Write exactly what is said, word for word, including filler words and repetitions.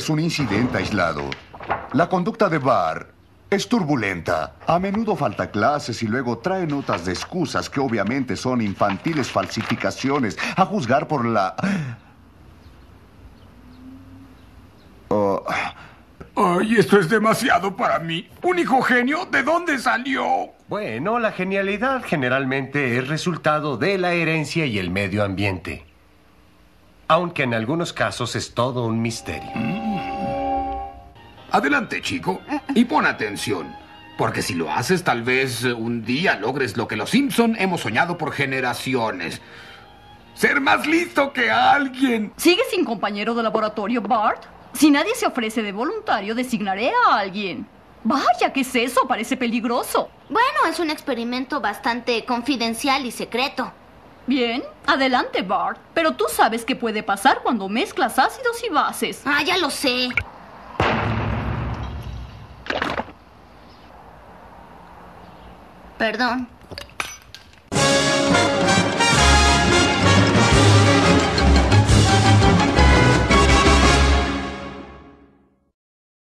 es un incidente aislado. La conducta de Bart es turbulenta. A menudo falta clases y luego trae notas de excusas que obviamente son infantiles falsificaciones, a juzgar por la... Oh. Ay, esto es demasiado para mí. ¿Un hijo genio? ¿De dónde salió? Bueno, la genialidad generalmente es resultado de la herencia y el medio ambiente. Aunque en algunos casos es todo un misterio. Adelante, chico, y pon atención. Porque si lo haces, tal vez un día logres lo que los Simpson hemos soñado por generaciones. Ser más listo que alguien. ¿Sigues sin compañero de laboratorio, Bart? Si nadie se ofrece de voluntario, designaré a alguien. Vaya, ¿qué es eso? Parece peligroso. Bueno, es un experimento bastante confidencial y secreto. Bien, adelante, Bart. Pero tú sabes qué puede pasar cuando mezclas ácidos y bases. Ah, ya lo sé. Perdón.